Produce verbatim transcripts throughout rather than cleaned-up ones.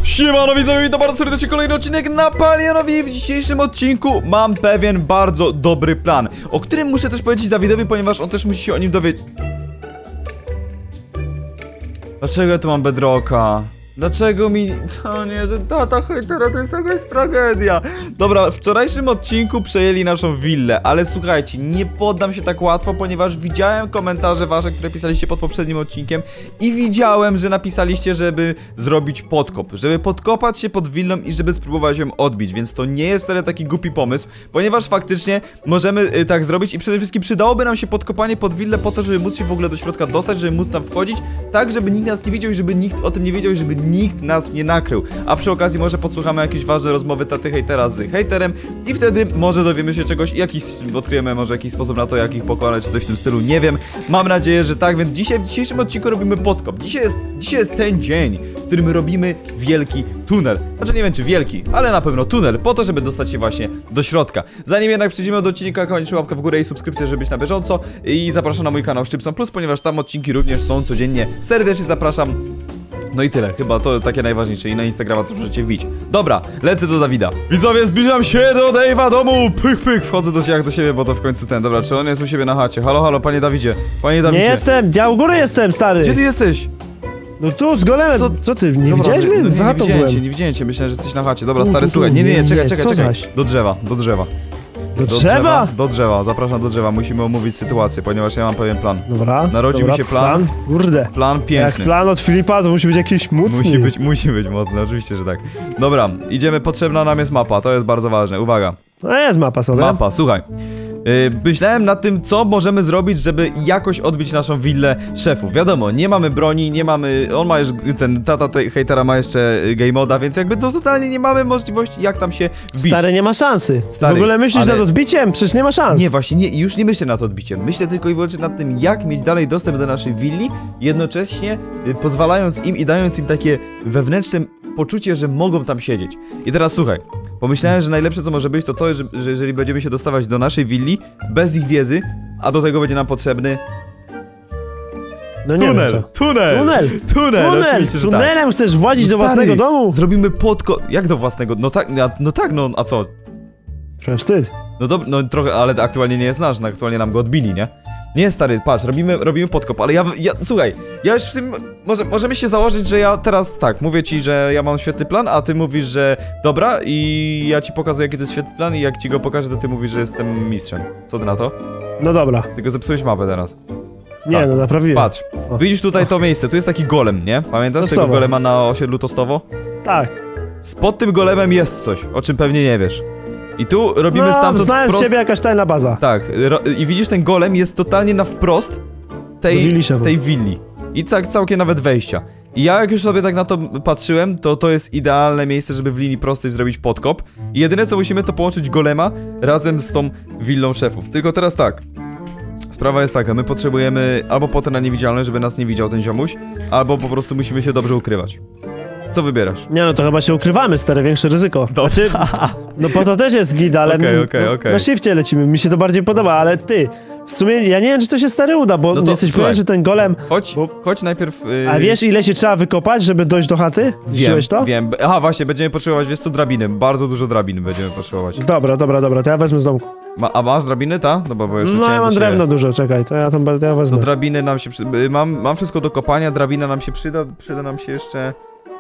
Siemano widzowie, witam bardzo serdecznie, kolejny odcinek na Palionowi. W dzisiejszym odcinku mam pewien bardzo dobry plan, o którym muszę też powiedzieć Dawidowi, ponieważ on też musi się o nim dowiedzieć. Dlaczego ja tu mam bedrocka? Dlaczego mi... To nie, tata hejtera to jest jakaś tragedia. Dobra, w wczorajszym odcinku przejęli naszą willę, ale słuchajcie, nie poddam się tak łatwo, ponieważ widziałem komentarze wasze, które pisaliście pod poprzednim odcinkiem i widziałem, że napisaliście, żeby zrobić podkop, żeby podkopać się pod willą i żeby spróbować ją odbić, więc to nie jest wcale taki głupi pomysł, ponieważ faktycznie możemy y, tak zrobić i przede wszystkim przydałoby nam się podkopanie pod willę po to, żeby móc się w ogóle do środka dostać, żeby móc tam wchodzić, tak żeby nikt nas nie widział i żeby nikt o tym nie wiedział i żeby nikt nas nie nakrył. A przy okazji może podsłuchamy jakieś ważne rozmowy taty hejtera z hejterem i wtedy może dowiemy się czegoś, jakiś, odkryjemy może jakiś sposób na to, jak ich pokonać, czy coś w tym stylu, nie wiem. Mam nadzieję, że tak, więc dzisiaj w dzisiejszym odcinku robimy podkop. Dzisiaj jest, dzisiaj jest ten dzień, w którym robimy wielki tunel. Znaczy nie wiem czy wielki, ale na pewno tunel, po to, żeby dostać się właśnie do środka. Zanim jednak przejdziemy do odcinka, koniecznie łapkę w górę i subskrypcję, żeby być na bieżąco i zapraszam na mój kanał Szczypson Plus, ponieważ tam odcinki również są codziennie. Serdecznie zapraszam. No i tyle, chyba to takie najważniejsze i na Instagrama też możecie wbić. Dobra, lecę do Dawida. Widzowie, zbliżam się do Dave'a domu. Pych, pych, wchodzę do jak do siebie, bo to w końcu ten. Dobra, czy on jest u siebie na chacie? Halo, halo, panie Dawidzie. Panie Dawidzie. Nie jestem, ja u góry jestem, stary. Gdzie ty jesteś? No tu, z golemem. Co, Co ty, nie Dobra, widziałeś mnie? no, Za nie, nie chatą widziałem byłem. cię, nie widziałem cię, myślałem, że jesteś na chacie. Dobra, Tu, stary, tu, słuchaj, nie, nie, nie, czekaj, nie, czekaj, co czekaj. zaś? Do drzewa, do drzewa. Do Do drzewa? drzewa? Do drzewa, zapraszam do drzewa, musimy omówić sytuację, ponieważ ja mam pewien plan. Dobra. Narodził dobra, mi się plan. plan. Kurde. Plan Jak piękny. plan od Filipa, to musi być jakiś mocny. Musi być, musi być mocny, oczywiście, że tak. Dobra, idziemy, potrzebna nam jest mapa, to jest bardzo ważne, uwaga. No jest mapa sobie. Mapa, słuchaj. Yy, myślałem nad tym, co możemy zrobić, żeby jakoś odbić naszą willę szefów. Wiadomo, nie mamy broni, nie mamy... On ma już... Ten tata tej hejtera ma jeszcze game moda, więc jakby to totalnie nie mamy możliwości, jak tam się wbić. Stary, nie ma szansy. Stary, w ogóle myślisz ale... nad odbiciem? Przecież nie ma szans. Nie, właśnie nie, już nie myślę nad odbiciem. Myślę tylko i wyłącznie nad tym, jak mieć dalej dostęp do naszej willi, jednocześnie y, pozwalając im i dając im takie wewnętrzne poczucie, że mogą tam siedzieć. I teraz słuchaj, pomyślałem, że najlepsze co może być to to, że, że jeżeli będziemy się dostawać do naszej willi bez ich wiedzy, a do tego będzie nam potrzebny No nie tunel, wiem co. tunel, Tunel, tunel, tunel, oczywiście, że tunelem tak. chcesz władzić No do stary, własnego domu? Zrobimy podko... Jak do własnego? No tak, no, no tak, no a co? Trochę wstyd. No dobra, no trochę, ale aktualnie nie jest nasz, no aktualnie nam go odbili, nie? Nie, stary, patrz, robimy, robimy podkop, ale ja, ja, słuchaj, ja już w tym, może, możemy się założyć, że ja teraz, tak, mówię ci, że ja mam świetny plan, a ty mówisz, że dobra i ja ci pokazuję, jaki to jest świetny plan i jak ci go pokażę, to ty mówisz, że jestem mistrzem. Co ty na to? No dobra. Tylko zepsułeś mapę teraz. Nie, tak. no naprawiłem. Patrz, O. widzisz tutaj to miejsce, tu jest taki golem, nie? Pamiętasz Tostowo. tego golema na osiedlu Tostowo? Tak. Spod tym golemem jest coś, o czym pewnie nie wiesz. I tu robimy No, stamtąd znałem wprost... z ciebie jakaś tajna baza. Tak, i widzisz, ten golem jest totalnie na wprost tej willi szefów. tej willi. I tak całkiem nawet wejścia. I ja jak już sobie tak na to patrzyłem, to to jest idealne miejsce, żeby w linii prostej zrobić podkop. I jedyne co musimy, to połączyć golema razem z tą willą szefów. Tylko teraz tak. Sprawa jest taka, my potrzebujemy albo potem na niewidzialność, żeby nas nie widział ten ziomuś, albo po prostu musimy się dobrze ukrywać. Co wybierasz? Nie no, to chyba się ukrywamy, stare, większe ryzyko. Znaczy, no po to też jest gida, ale Okej, my, okej, no, okej. na shifcie lecimy, mi się to bardziej podoba, ale ty, w sumie ja nie wiem, czy to się stary uda, bo No to jesteś słuchaj. pewien, że ten golem... Chodź, Bo- chodź najpierw... Yy... A wiesz, ile się trzeba wykopać, żeby dojść do chaty? Wiem, Widziałeś to? wiem. Aha, właśnie, będziemy potrzebować, wiesz co, drabiny. Bardzo dużo drabin będziemy potrzebować. Dobra, dobra, dobra, to ja wezmę z domku. Ma, a masz drabiny, ta? No bo, bo już No ja chciałem mam do ciebie. drewno dużo, czekaj, to ja tam to ja wezmę. To drabiny nam się przy... y, mam, mam wszystko do kopania, drabina nam się przyda, przyda nam się jeszcze...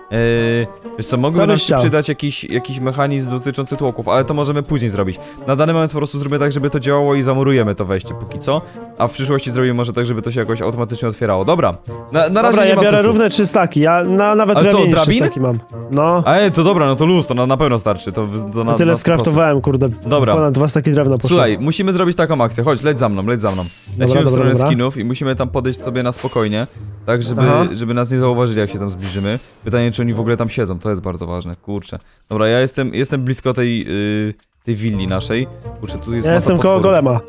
Yy, wiesz co, mógłby Co nam byś się chciał? przydać jakiś, jakiś mechanizm dotyczący tłoków, ale to możemy później zrobić. Na dany moment po prostu zrobimy tak, żeby to działało i zamurujemy to wejście póki co, a w przyszłości zrobimy może tak, żeby to się jakoś automatycznie otwierało. Dobra, na, na razie Dobra, nie ja ma biorę sensu. równe trzy staki, ja na, nawet Ale co, drabiny trzy drabin? staki mam. No, Ej, to dobra, no to luz, to na, na pewno starczy, to, to na, tyle na sto procent. skraftowałem, kurde, Dobra. ponad dwa staki drewna poszło. Słuchaj, musimy zrobić taką akcję, chodź, leć za mną, leć za mną. Lecimy dobra, w stronę dobra. skinów i musimy tam podejść sobie na spokojnie, tak żeby, Aha. żeby nas nie zauważyli, jak się tam zbliżymy. Pytanie, czy oni w ogóle tam siedzą, to jest bardzo ważne, kurczę. Dobra, ja jestem, jestem blisko tej, yy, tej willi naszej. Kurczę, tu jest Ja masa jestem koło potworów. golema.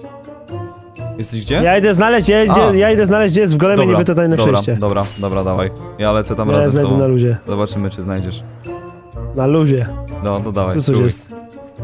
Jesteś gdzie? Ja idę znaleźć, ja, A. idzie, ja idę znaleźć, gdzie jest w golemie dobra, niby to tajne dobra, przejście. dobra, dobra, dawaj. Ja lecę tam Ja razem z znajdę na tobą. luzie. Zobaczymy, czy znajdziesz. Na luzie. No, no dawaj, Tu coś spróbuj. jest.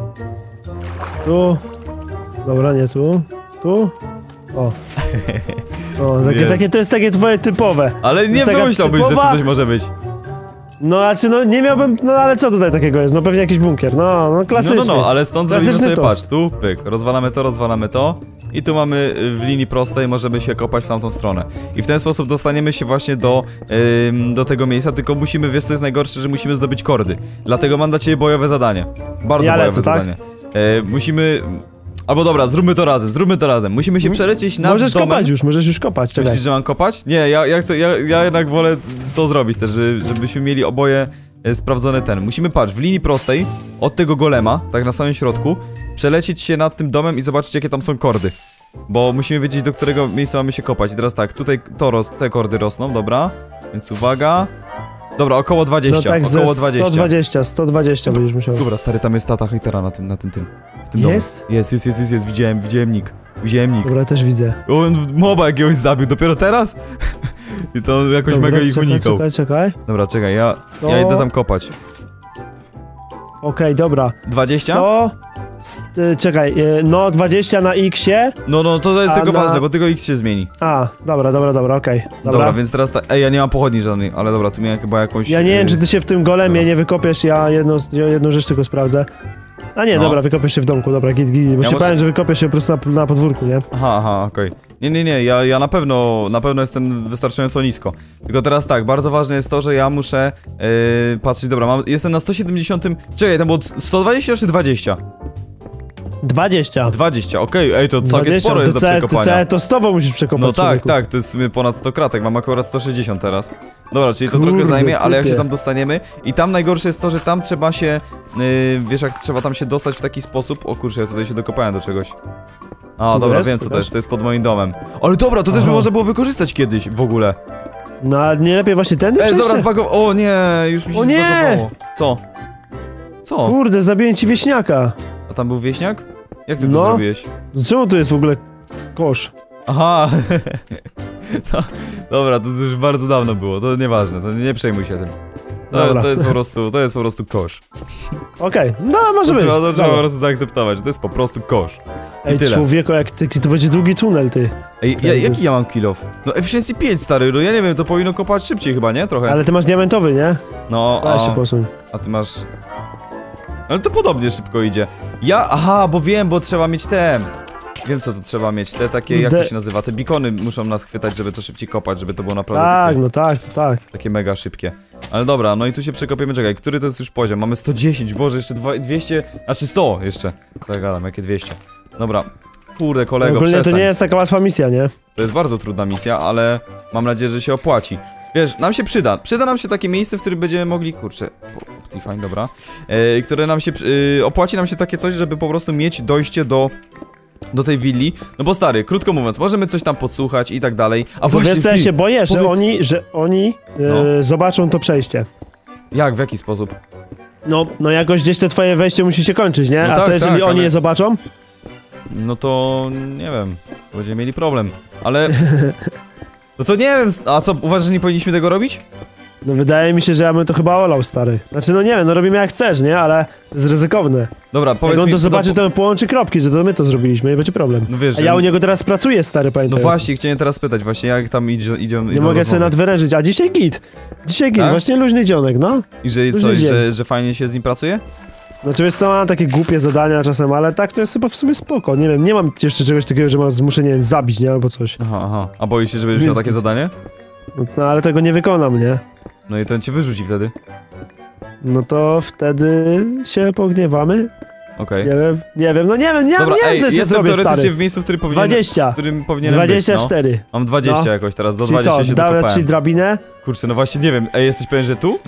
Tu. Dobra, nie tu. Tu. O. O, takie, Jest. takie, to jest takie twoje typowe. Ale nie jest taka pomyślałbyś, że typowa- to coś może być. No, a czy no nie miałbym, no ale co tutaj takiego jest? No pewnie jakiś bunkier, no, no klasyczny. No, no, no, ale stąd zrobimy Klasyczny sobie, tost. patrz, tu, pyk, rozwalamy to, rozwalamy to i tu mamy y, w linii prostej, możemy się kopać w tamtą stronę. I w ten sposób dostaniemy się właśnie do, ym, do tego miejsca, tylko musimy, wiesz co jest najgorsze, że musimy zdobyć kordy. Dlatego mam dla ciebie bojowe zadanie. Bardzo Ja bojowe lecę, tak? zadanie. E, musimy... Albo dobra, zróbmy to razem, zróbmy to razem. Musimy się przelecieć nad Możesz domem. kopać już, możesz już kopać, czekaj. Myślisz, że mam kopać? Nie, ja, ja chcę, ja, ja jednak wolę to zrobić też, żeby, żebyśmy mieli oboje e, sprawdzony ten. Musimy, patrz, w linii prostej od tego golema, tak na samym środku, przelecieć się nad tym domem i zobaczyć, jakie tam są kordy. Bo musimy wiedzieć, do którego miejsca mamy się kopać. I teraz tak, tutaj to ros te kordy rosną, dobra. Więc uwaga. Dobra, około dwadzieścia, No tak, około ze dwadzieścia. sto dwadzieścia, sto dwadzieścia będziesz musiał. Dobra, stary, tam jest tata hejtera na tym, na tym, tym. W tym domu. Jest? Jest, jest, jest, jest, jest, widziałem, widziałem nick. Widziałem nick. Dobra, też widzę. On moba jakiegoś zabił, dopiero teraz? I to jakoś Dobra, mega ich czekaj, unikał. czekaj, czekaj. Dobra, czekaj, ja, sto- ja idę tam kopać. Okej, dobra. dwadzieścia? sto... st- czekaj, e, no dwadzieścia na X-ie. No, no, to jest A tylko na- ważne, bo tylko X się zmieni. A, dobra, dobra, dobra, okej. Dobra. Dobra. więc teraz ta... Ej, ja nie mam pochodni żadnej, ale dobra, tu miałem chyba jakąś... Ja nie wiem, czy ty się w tym golemie Dobra. nie wykopiesz, ja jedną, ja jedną rzecz tylko sprawdzę. A nie, No. dobra, wykopiesz się w domku, dobra, git, git, bo Ja się muszę- powiem, że wykopiesz się po prostu na, na podwórku, nie? Aha, aha, okej. Nie, nie, nie, ja, ja na pewno, na pewno jestem wystarczająco nisko. Tylko teraz tak, bardzo ważne jest to, że ja muszę yy, patrzeć, dobra, mam, jestem na sto siedemdziesiąt... Czekaj, tam było sto dwadzieścia czy dwadzieścia? dwadzieścia. dwadzieścia, okej, ej, to całkiem sporo jest do Ty całe- Ty przekopania. całe to z tobą musisz przekopać, No tak, człowieku. tak, to jest w sumie ponad sto kratek, mam akurat sto sześćdziesiąt teraz. Dobra, czyli to Kurde, trochę zajmie, ale jak typie. się tam dostaniemy i tam najgorsze jest to, że tam trzeba się, yy, wiesz jak trzeba tam się dostać w taki sposób, o kurczę, ja tutaj się dokopałem do czegoś. A, Co to dobra, jest? wiem co to Pokaż. jest, to jest pod moim domem. Ale dobra, to też by Aha. można było wykorzystać kiedyś w ogóle. No ale nie lepiej właśnie tędy Ej, przejść? dobra, zbagowało, o nie, już mi się O nie! zbagowało. Co? Co? Kurde, zabiję ci wieśniaka. A tam był wieśniak? Jak ty to No. zrobiłeś? No czemu tu jest w ogóle kosz? Aha, to, dobra, to już bardzo dawno było, to nieważne, to nie przejmuj się tym. To, Dobra. to jest po prostu, to jest po prostu kosz. Okej, no może To być. trzeba, to trzeba po Dobra. prostu zaakceptować, to jest po prostu kosz. Ej, tyle. człowieku, jak ty, to będzie długi tunel, ty. Ej, To ja, jest- jaki ja mam kill off? No efficiency pięć, stary, no ja nie wiem, to powinno kopać szybciej chyba, nie? Trochę. Ale ty masz diamentowy, nie? No, Ale się a, posuń. a ty masz... Ale to podobnie szybko idzie. Ja, aha, bo wiem, bo trzeba mieć te... Wiem co to trzeba mieć, te takie, jak to De- się nazywa, te bikony muszą nas chwytać, żeby to szybciej kopać, żeby to było naprawdę Tak, takie, no tak, tak. takie mega szybkie. Ale dobra, no i tu się przekopiemy, czekaj, który to jest już poziom? Mamy sto dziesięć, boże, jeszcze dwa- dwieście, znaczy sto jeszcze. Co ja gadam, jakie dwieście? Dobra, kurde kolego, Ogólnie to przestań. nie jest taka łatwa misja, nie? To jest bardzo trudna misja, ale mam nadzieję, że się opłaci. Wiesz, nam się przyda. Przyda nam się takie miejsce, w którym będziemy mogli, kurczę, Optifine, dobra, e, które nam się, e, opłaci nam się takie coś, żeby po prostu mieć dojście do, do tej willi. No bo stary, krótko mówiąc, możemy coś tam podsłuchać i tak dalej. A Bo właśnie, wiesz co, ja ty, się boję, że powiedz- oni, że oni e, No. zobaczą to przejście. Jak, w jaki sposób? No, no jakoś gdzieś to twoje wejście musi się kończyć, nie? No A tak, co jeżeli tak, oni ale- je zobaczą? No to, nie wiem, będziemy mieli problem, ale... No to nie wiem, a co, uważasz, że nie powinniśmy tego robić? No wydaje mi się, że ja bym to chyba olał, stary. Znaczy, no nie wiem, no robimy jak chcesz, nie? Ale to jest ryzykowne. Dobra, Jak powiedz on mi... to co zobaczy, do- to on połączy kropki, że to my to zrobiliśmy i będzie problem. No wiesz, A że... ja u niego teraz pracuję, stary, No pamiętaj. właśnie, chciałem teraz pytać właśnie, jak tam idzie, idzie, Nie mogę sobie nadwyrężyć, a dzisiaj git. Dzisiaj git, Tak? właśnie luźny dzionek, no. I że Luźny coś, dzień. że, że fajnie się z nim pracuje? Znaczy wiesz co, mam takie głupie zadania czasem, ale tak to jest chyba w sumie spoko. Nie wiem, nie mam jeszcze czegoś takiego, że mam zmuszenie zabić, nie? Albo coś. Aha, aha. A boisz się, że będziesz miał Więc- takie zadanie? No ale tego nie wykonam, nie? No i ten cię wyrzuci wtedy. No to wtedy się pogniewamy. Okej. Nie wiem, nie wiem, no nie wiem, nie, Dobra, nie ej, wiem, co jeszcze jestem zrobię, teoretycznie stary. w miejscu, w którym powinienem... dwadzieścia. W którym powinienem dwadzieścia cztery. być, no. Mam dwadzieścia No. jakoś teraz, do Czyli dwudziestu co, się dawać ci dokopałem. drabinę? Kurczę, no właśnie nie wiem. Ej, jesteś pewien, że tu?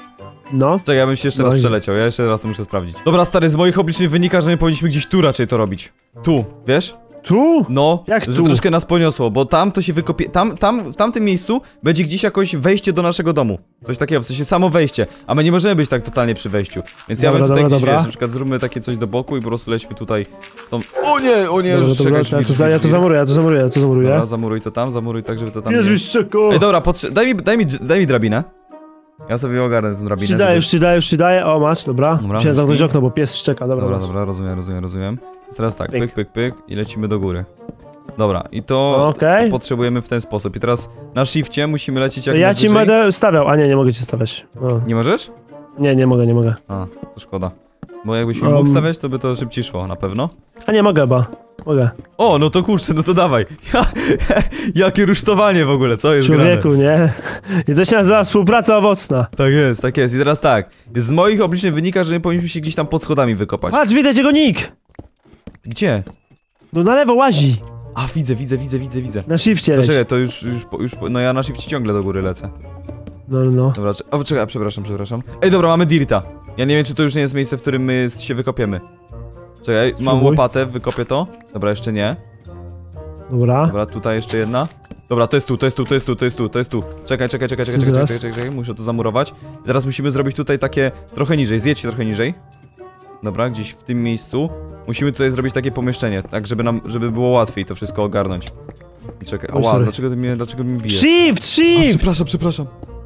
No. Czekaj, ja bym się jeszcze No raz i- przeleciał, ja jeszcze raz to muszę sprawdzić. Dobra, stary, z moich obliczeń wynika, że nie powinniśmy gdzieś tu raczej to robić. Tu, wiesz? Tu? No, Jak że tu? troszkę nas poniosło, bo tam to się wykopie... Tam, tam, w tamtym miejscu będzie gdzieś jakoś wejście do naszego domu. Coś takiego, w sensie samo wejście. A my nie możemy być tak totalnie przy wejściu. Więc ja Dobra, bym tutaj dobra, gdzieś, dobra. wiesz, na przykład zróbmy takie coś do boku i po prostu lećmy tutaj w tą... O nie, o nie, Dobra, już dobra, czekaj, ja, drzwi, to za, drzwi, ja to drzwi. zamuruję, ja to zamuruję, ja to zamuruję. Dobra, zamuruj to tam, zamuruj tak, żeby to tam Jezu, nie... czeko! Ej, dobra, potrze... daj mi, daj mi, daj mi drabinę. Ja sobie ogarnę tę drabinę. Już ci daję, żeby- już ci daję, już ci daję. O, masz, dobra. Dobra, Musiałem zamknąć myśli. okno, bo pies szczeka, dobra. Dobra, masz. dobra, rozumiem, rozumiem, rozumiem. Teraz tak, Pyk. pyk, pyk, pyk i lecimy do góry. Dobra, i to Okej. potrzebujemy w ten sposób. I teraz na shifcie musimy lecieć jak Ja ci najwyżej. będę stawiał, a nie, nie mogę ci stawiać. O. Nie możesz? Nie, nie mogę, nie mogę. A, to szkoda. Bo jakbyś mi Um. mógł stawiać, to by to szybciej szło, na pewno. A nie mogę chyba. Mogę. O, no to kurczę, no to dawaj. Jakie rusztowanie w ogóle, co jest Człowieku, grane? nie? I to się nazywa współpraca owocna. Tak jest, tak jest. I teraz tak. Z moich obliczeń wynika, że nie powinniśmy się gdzieś tam pod schodami wykopać. Patrz, widać jego nick! Gdzie? No na lewo łazi. A, widzę, widzę, widzę, widzę, widzę. Na shifcie leci. Czekaj, to już, już, po- już, po- no ja na shifcie ciągle do góry lecę. No, no. Dobra, cze- o, czekaj, przepraszam, przepraszam. Ej, dobra, mamy dirta. Ja nie wiem, czy to już nie jest miejsce, w którym my się wykopiemy. Czekaj, mam Spróbuj. łopatę, wykopię to. Dobra, jeszcze nie. Dobra. Dobra, tutaj jeszcze jedna. Dobra, to jest tu, to jest tu, to jest tu, to jest tu, to jest tu. Czekaj, czekaj, czekaj, czekaj, Co czekaj, teraz? czekaj, czekaj, czekaj, muszę to zamurować. I teraz musimy zrobić tutaj takie trochę niżej, zjedźcie trochę niżej. Dobra, gdzieś w tym miejscu. Musimy tutaj zrobić takie pomieszczenie, tak żeby nam, żeby było łatwiej to wszystko ogarnąć. I czekaj, Oj, ała, sorry. dlaczego ty mnie, dlaczego mi bijesz? Shift, A, shift! przepraszam, przepraszam.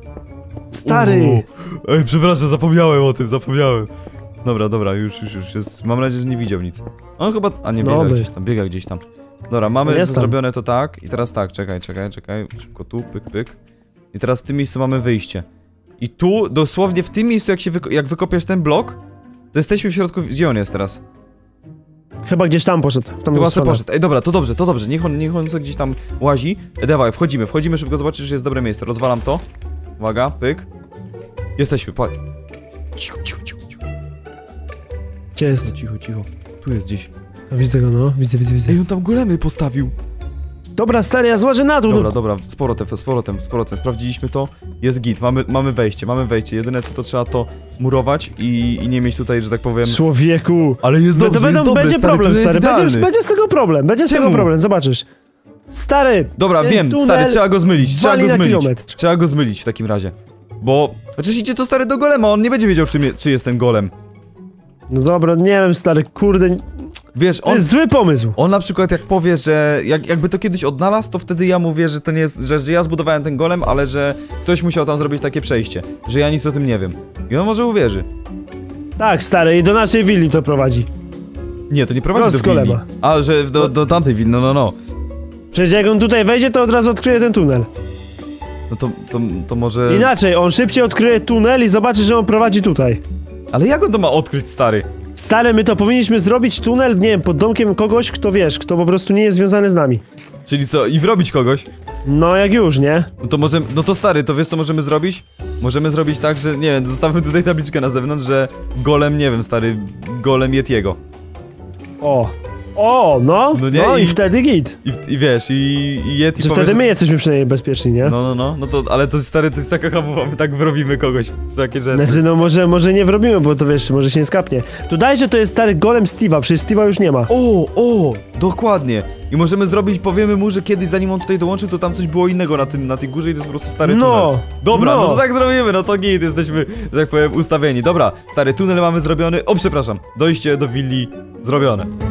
Stary! O, ej, przepraszam, zapomniałem o tym, zapomniałem. Dobra, dobra, już, już, już jest. Mam nadzieję, że nie widział nic. On chyba. A nie, biega Nowy. gdzieś tam, biega gdzieś tam. Dobra, mamy Jest tam. zrobione to tak. I teraz tak, czekaj, czekaj, czekaj. Szybko tu, pyk, pyk. I teraz w tym miejscu mamy wyjście. I tu, dosłownie w tym miejscu, jak się wyko jak wykopiesz ten blok, to jesteśmy w środku. Gdzie on jest teraz? Chyba gdzieś tam poszedł. W tą Chyba se stronę. poszedł. Ej, dobra, to dobrze, to dobrze. Niech on, niech on sobie gdzieś tam łazi. E, dawaj, wchodzimy, wchodzimy szybko, zobaczysz, że jest dobre miejsce. Rozwalam to. Uwaga, pyk. Jesteśmy, patrz. Cicho, cicho, cicho, cicho. Gdzie jest? Cicho, cicho. Tu jest gdzieś. A, widzę go, no. Widzę, widzę, widzę. Ej, on tam golemy postawił. Dobra, stary, ja złożę na dół. Dobra, no. dobra, z powrotem, z powrotem, z powrotem. Sprawdziliśmy to. Jest git, mamy, mamy wejście, mamy wejście. Jedyne co to trzeba to murować i, i nie mieć tutaj, że tak powiem... Człowieku. Ale jest No dobrze, to będą, jest dobry, będzie stary, problem, tu jest stary. Będzie, idealny. będzie z tego problem. Będzie z Czemu? tego problem, zobaczysz. Stary! Dobra, ten wiem, tunel stary, trzeba go zmylić, trzeba wali go na zmylić. kilometr. Trzeba go zmylić w takim razie. Bo... Chociaż idzie to stary do golema, on nie będzie wiedział, czy, mnie, czy jest ten golem. No dobra, nie wiem, stary, kurde. Wiesz, To on... jest zły pomysł. On na przykład jak powie, że jak, jakby to kiedyś odnalazł, to wtedy ja mówię, że to nie jest, że, że ja zbudowałem ten golem, ale że ktoś musiał tam zrobić takie przejście, że ja nic o tym nie wiem. I on może uwierzy. Tak, stary, i do naszej willi to prowadzi. Nie, to nie prowadzi Prost do willi. golema. A, że do, do tamtej willi, no no no. Przecież jak on tutaj wejdzie, to od razu odkryje ten tunel. No to, to, to może... Inaczej, on szybciej odkryje tunel i zobaczy, że on prowadzi tutaj. Ale jak on to ma odkryć, stary? Stary, my to powinniśmy zrobić tunel, nie wiem, pod domkiem kogoś, kto wiesz, kto po prostu nie jest związany z nami. Czyli co, i wrobić kogoś? No jak już, nie? No to może, no to stary, to wiesz co możemy zrobić? Możemy zrobić tak, że nie wiem, zostawmy tutaj tabliczkę na zewnątrz, że golem, nie wiem, stary, golem Yetiego. O. O, no. No nie, no i, i- wtedy git. I, w- i wiesz, i, i Yeti Że powie, wtedy że- my jesteśmy przynajmniej bezpieczni, nie? No, no, no, no to, ale to jest stary, to jest taka hamowa, my tak wrobimy kogoś w takie rzeczy. Znaczy, no może, może nie wrobimy, bo to wiesz, może się nie skapnie. Tu daj, że to jest stary golem Steve'a, przecież Steve'a już nie ma. O, o, dokładnie. I możemy zrobić, powiemy mu, że kiedyś zanim on tutaj dołączył, to tam coś było innego na tym, na tej górze i to jest po prostu stary No, tunel. Dobra, no. no. to tak zrobimy, no to git, jesteśmy, że tak powiem, ustawieni. Dobra, stary tunel mamy zrobiony, o przepraszam, dojście do willi zrobione.